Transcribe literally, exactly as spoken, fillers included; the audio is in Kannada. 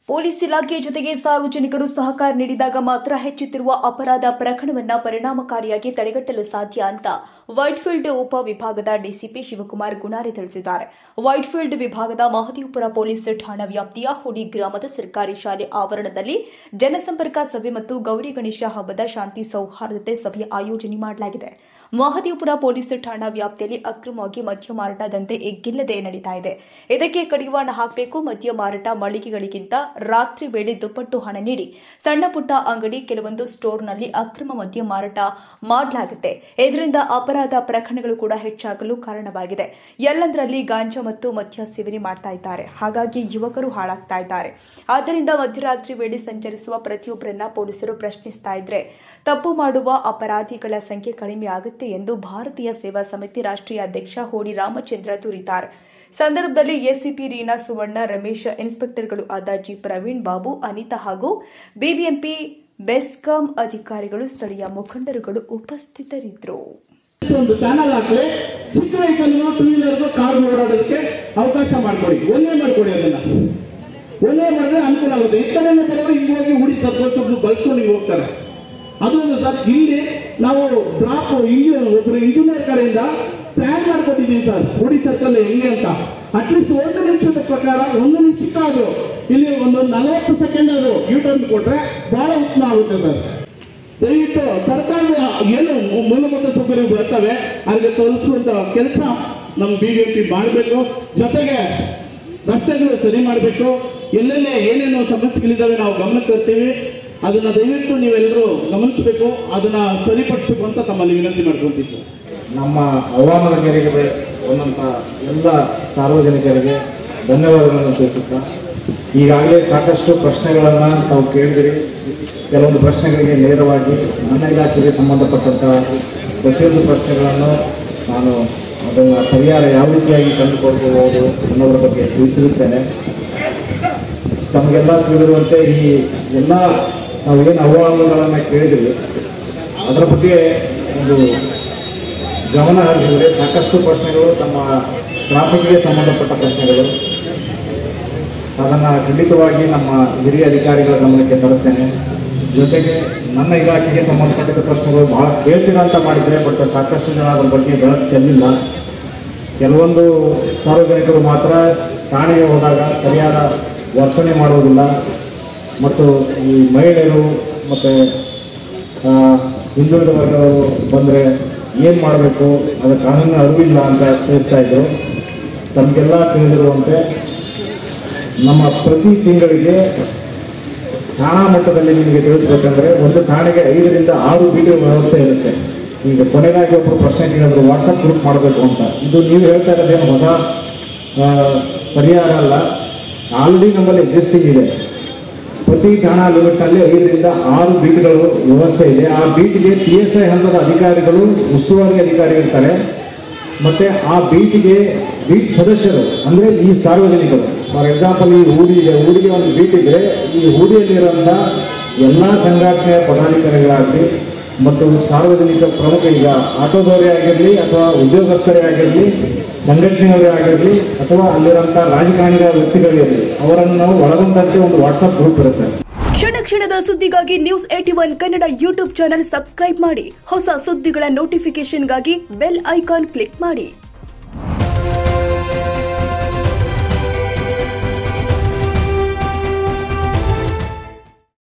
ಪೊಲೀಸ್ ಇಲಾಖೆ ಜೊತೆಗೆ ಸಾರ್ವಜನಿಕರು ಸಹಕಾರ ನೀಡಿದಾಗ ಮಾತ್ರ ಹೆಚ್ಚುತ್ತಿರುವ ಅಪರಾಧ ಪ್ರಕರಣವನ್ನು ಪರಿಣಾಮಕಾರಿಯಾಗಿ ತಡೆಗಟ್ಟಲು ಸಾಧ್ಯ ಅಂತ ವೈಟ್ಫೀಲ್ಡ್ ಉಪ ವಿಭಾಗದ ಡಿಸಿಪಿ ಶಿವಕುಮಾರ್ ಗುಣಾರಿ ತಿಳಿಸಿದ್ದಾರೆ. ವೈಟ್ಫೀಲ್ಡ್ ವಿಭಾಗದ ಮಹದೇವಪುರ ಪೊಲೀಸ್ ಠಾಣಾ ವ್ಯಾಪ್ತಿಯ ಹುಡಿ ಗ್ರಾಮದ ಸರ್ಕಾರಿ ಶಾಲೆ ಆವರಣದಲ್ಲಿ ಜನಸಂಪರ್ಕ ಸಭೆ ಮತ್ತು ಗೌರಿ ಗಣೇಶ ಹಬ್ಬದ ಶಾಂತಿ ಸೌಹಾರ್ದತೆ ಸಭೆ ಆಯೋಜನೆ ಮಾಡಲಾಗಿದೆ. ಮಹದೇವಪುರ ಪೊಲೀಸ್ ಠಾಣಾ ವ್ಯಾಪ್ತಿಯಲ್ಲಿ ಅಕ್ರಮವಾಗಿ ಮದ್ಯ ಮಾರಾಟ ದಂಧೆ ಎಗ್ಗಿಲ್ಲದೆ ನಡೀತಾ ಇದೆ. ಇದಕ್ಕೆ ಕಡಿವಾಣ ಹಾಕಬೇಕು. ಮದ್ಯ ಮಾರಾಟ ಮಳಿಗೆಗಳಿಗಿಂತ ರಾತ್ರಿ ವೇಳೆ ದುಪ್ಪಟ್ಟು ಹಣ ನೀಡಿ ಸಣ್ಣ ಪುಟ್ಟ ಅಂಗಡಿ, ಕೆಲವೊಂದು ಸ್ಟೋರ್ನಲ್ಲಿ ಅಕ್ರಮ ಮದ್ಯ ಮಾರಾಟ ಮಾಡಲಾಗುತ್ತೆ. ಇದರಿಂದ ಅಪರಾಧ ಪ್ರಕರಣಗಳು ಕೂಡ ಹೆಚ್ಚಾಗಲು ಕಾರಣವಾಗಿದೆ. ಎಲ್ಲಂದರಲ್ಲಿ ಗಾಂಜಾ ಮತ್ತು ಮದ್ಯ ಸೇವನೆ ಮಾಡ್ತಾ ಇದ್ದಾರೆ. ಹಾಗಾಗಿ ಯುವಕರು ಹಾಳಾಗ್ತಾ ಇದ್ದಾರೆ. ಆದ್ದರಿಂದ ಮಧ್ಯರಾತ್ರಿ ವೇಳೆ ಸಂಚರಿಸುವ ಪ್ರತಿಯೊಬ್ಬರನ್ನ ಪೊಲೀಸರು ಪ್ರಶ್ನಿಸ್ತಾ ಇದ್ರೆ ತಪ್ಪು ಮಾಡುವ ಅಪರಾಧಿಗಳ ಸಂಖ್ಯೆ ಕಡಿಮೆ ಆಗುತ್ತೆ ಎಂದು ಭಾರತೀಯ ಸೇವಾ ಸಮಿತಿ ರಾಷ್ಟ್ರೀಯ ಅಧ್ಯಕ್ಷ ಹೋಡಿ ರಾಮಚಂದ್ರ ದೂರಿದ್ದಾರೆ. ಸಂದರ್ಭದಲ್ಲಿ ಎಸಿಪಿ ರೀನಾ ಸುವರ್ಣ, ರಮೇಶ್, ಇನ್ಸ್ಪೆಕ್ಟರ್ಗಳು ಆದ ಜಿ ಪ್ರವೀಣ್ ಬಾಬು, ಅನಿತಾ ಹಾಗೂ ಬಿಬಿಎಂಪಿ ಬೆಸ್ಕಾಂ ಅಧಿಕಾರಿಗಳು, ಸ್ಥಳೀಯ ಮುಖಂಡರುಗಳು ಉಪಸ್ಥಿತರಿದ್ದರು. ಒಂದು ಚಾನಲ್ ಹಾಕಿ ಚಿಕ್ಕ ವೆಹಿಕಲ್ ಟೂ ವೀಲರ್ ಕಾರ್ ಓಡಾಡೋದಕ್ಕೆ ಅವಕಾಶ ಮಾಡಿಕೊಡಿ, ಒಂದೇ ಮಾಡಿಕೊಡಿ. ಅದನ್ನ ಒಂದೇ ಮಾಡಿದ್ರೆ ಅನುಕೂಲ ಆಗುತ್ತೆ. ಈ ಕಡೆ ಬರೋರು ಹಿಂಗೆ ಹೋಗಿ ಹುಡಿ ತಪ್ಪು ಬಳಸ್ಕೊಂಡು ಹಿಂಗೆ ಹೋಗ್ತಾರೆ. ಅದೊಂದು ಸರ್, ಇಲ್ಲಿ ನಾವು ಡ್ರಾಪ್ ಒಬ್ರು ಇಂಜಿನಿಯರ್ ಕಡೆಯಿಂದ ಪ್ಲಾನ್ ಮಾಡ್ಕೊಟ್ಟಿದ್ದೀವಿ ಸರ್, ಹುಡಿ ಸರ್ಕಲ್ ಹೆಂಗೆ ಅಂತ. ಅಟ್ಲೀಸ್ಟ್ ಒಂದು ನಿಮಿಷದ ಪ್ರಕಾರ ಒಂದು ನಿಮಿಷಕ್ಕಾದ್ರು ಇಲ್ಲಿ ಒಂದು ನಲವತ್ತು ಸೆಕೆಂಡ್ ಆದ್ರೂ ಯೂ ಟರ್ನ್ ಕೊಟ್ರೆ ಬಹಳ ಉತ್ತಮ ಆಗುತ್ತೆ ಸರ್. ದಯವಿಟ್ಟು ಸರ್ಕಾರದ ಏನು ಮೂಲಭೂತ ಸೌಕರ್ಯ ಬರ್ತವೆ ಅದಕ್ಕೆ ತೋರಿಸುವಂತ ಕೆಲಸ ನಮ್ಮ ಬಿಜೆಪಿ ಮಾಡಬೇಕು. ಜೊತೆಗೆ ರಸ್ತೆಗಳು ಸರಿ ಮಾಡಬೇಕು. ಎಲ್ಲೆಲ್ಲೇ ಏನೇನು ಸಮಸ್ಯೆಗಳಿದ್ದಾವೆ ನಾವು ಗಮನಕ್ಕೆ ತರ್ತೀವಿ. ಅದನ್ನ ದಯವಿಟ್ಟು ನೀವೆಲ್ಲರೂ ಗಮನಿಸಬೇಕು, ಅದನ್ನ ಸರಿಪಡಿಸಬೇಕು ಅಂತ ತಮ್ಮಲ್ಲಿ ವಿನಂತಿ ಮಾಡ್ಕೊಂತೀವಿ. ನಮ್ಮ ಹವಾಮಾನ ಮೇರೆಗೆ ಒಂದಂತ ಎಲ್ಲ ಸಾರ್ವಜನಿಕರಿಗೆ ಧನ್ಯವಾದಗಳನ್ನು ತಿಳಿಸುತ್ತಾ, ಈಗಾಗಲೇ ಸಾಕಷ್ಟು ಪ್ರಶ್ನೆಗಳನ್ನು ತಾವು ಕೇಳಿದಿರಿ. ಕೆಲವೊಂದು ಪ್ರಶ್ನೆಗಳಿಗೆ ನೇರವಾಗಿ ನನ್ನ ಇಲಾಖೆಗೆ ಸಂಬಂಧಪಟ್ಟಂತಹ ಪ್ರತಿಯೊಂದು ಪ್ರಶ್ನೆಗಳನ್ನು ನಾನು ಅದನ್ನು ಪರಿಹಾರ ಯಾವ ರೀತಿಯಾಗಿ ಕಂಡುಕೊಳ್ಬಹುದು ಅನ್ನೋದ್ರ ಬಗ್ಗೆ ತಿಳಿಸಿರುತ್ತೇನೆ. ತಮಗೆಲ್ಲ ತಿಳಿದಿರುವಂತೆ ಈ ಎಲ್ಲ ನಾವು ಏನು ಅಹವಾಲುಗಳನ್ನು ಕೇಳಿದ್ವಿ ಅದರ ಬಗ್ಗೆ ಒಂದು ಗಮನ ಹರಿಸಿದರೆ ಸಾಕಷ್ಟು ಪ್ರಶ್ನೆಗಳು ತಮ್ಮ ಟ್ರಾಫಿಕ್ಗೆ ಸಂಬಂಧಪಟ್ಟ ಪ್ರಶ್ನೆಗಳು. ಅದನ್ನು ಖಂಡಿತವಾಗಿ ನಮ್ಮ ಹಿರಿಯ ಅಧಿಕಾರಿಗಳ ಗಮನಕ್ಕೆ ತರುತ್ತೇನೆ. ಜೊತೆಗೆ ನನ್ನ ಇಲಾಖೆಗೆ ಸಂಬಂಧಪಟ್ಟಿದ್ದ ಪ್ರಶ್ನೆಗಳು ಬಹಳ ಕೇಳ್ತೀರ ಅಂತ ಮಾಡಿದರೆ, ಬಟ್ ಸಾಕಷ್ಟು ಜನ ಅದರ ಬಗ್ಗೆ ಬೆಳಕು ಚೆಲ್ಲಿಲ್ಲ. ಕೆಲವೊಂದು ಸಾರ್ವಜನಿಕರು ಮಾತ್ರ ಠಾಣೆಗೆ ಹೋದಾಗ ಸರಿಯಾದ ವರ್ತನೆ ಮಾಡುವುದಿಲ್ಲ ಮತ್ತು ಈ ಮಹಿಳೆಯರು ಮತ್ತು ಹಿಂದುಳಿದ ವರ್ಗದವರು ಬಂದರೆ ಏನು ಮಾಡಬೇಕು ಅದರ ಕಾನೂನು ಅರಿವಿಲ್ಲ ಅಂತ ತಿಳಿಸ್ತಾ ಇದ್ರು. ತಮಗೆಲ್ಲ ತಿಳಿದಿರುವಂತೆ ನಮ್ಮ ಪ್ರತಿ ತಿಂಗಳಿಗೆ ಠಾಣಾ ಮಟ್ಟದಲ್ಲಿ ನಿಮಗೆ ತಿಳಿಸ್ಬೇಕಂದ್ರೆ ಒಂದು ಠಾಣೆಗೆ ಐದರಿಂದ ಆರು ವಿಡಿಯೋ ವ್ಯವಸ್ಥೆ ಇರುತ್ತೆ. ಈಗ ಕೊನೆಗಾಗಿ ಒಬ್ಬರು ಪ್ರಶ್ನೆ ಕೇಳಿದ್ರು ವಾಟ್ಸಪ್ ಗ್ರೂಪ್ ಮಾಡಬೇಕು ಅಂತ. ಇದು ನೀವು ಹೇಳ್ತಾ ಇರೋದೇನು ಹೊಸ ಪರಿಹಾರ ಅಲ್ಲ, ಆಲ್ರೆಡಿ ನಮ್ಮಲ್ಲಿ ಎಕ್ಸಿಸ್ಟಿಂಗ್ ಇದೆ. ಪ್ರತಿ ಠಾಣಾ ಲಿಮಿಟ್ನಲ್ಲಿ ಐದರಿಂದ ಆರು ಬೀಟ್ಗಳು ವ್ಯವಸ್ಥೆ ಇದೆ. ಆ ಬೀಟ್ಗೆ ಪಿ ಎಸ್ ಐ ಹಂತದ ಅಧಿಕಾರಿಗಳು, ಉಸ್ತುವಾರಿ ಅಧಿಕಾರಿಗಳಿರ್ತಾರೆ. ಮತ್ತು ಆ ಬೀಟ್ಗೆ ಬೀಟ್ ಸದಸ್ಯರು ಅಂದರೆ ಈ ಸಾರ್ವಜನಿಕರು. ಫಾರ್ ಎಕ್ಸಾಂಪಲ್ ಈ ಹೂಡಿ ಇದೆ, ಹೂಡಿಗೆ ಒಂದು ಬೀಟ್ ಇದ್ದರೆ ಈ ಹೂಡಿಯಲ್ಲಿರುವಂಥ ಎಲ್ಲ ಸಂಘಟನೆಯ ಪದಾಧಿಕಾರಿಗಳಾಗಲಿ ಮತ್ತು ಸಾರ್ವಜನಿಕ ಪ್ರಮುಖ, ಈಗ ಆಟೋದವರೇ ಆಗಿರಲಿ ಅಥವಾ ಉದ್ಯೋಗಸ್ಥರೇ ಆಗಿರಲಿ, ಸಂಘಟನೆಯವರೇ ಆಗಿರಲಿ ಅಥವಾ ಅಲ್ಲಿರುವಂಥ ರಾಜಕಾರಣಿಗಳ ವ್ಯಕ್ತಿಗಳಿರಲಿ, ಅವರನ್ನು ನಾವು ಒಳಗೊಂಡಂತೆ ಒಂದು ವಾಟ್ಸ್ಆಪ್ ಗ್ರೂಪ್ ಇರುತ್ತೆ. ಕ್ಷಣ ಕ್ಷಣದ ಸುದ್ದಿಗಾಗಿ news at one Kannada YouTube channel subscribe ಮಾಡಿ. ಹೊಸ ಸುದ್ದಿಗಳ ನೋಟಿಫಿಕೇಶನ್ಗಾಗಿ ಬೆಲ್ ಐಕಾನ್ ಕ್ಲಿಕ್ ಮಾಡಿ.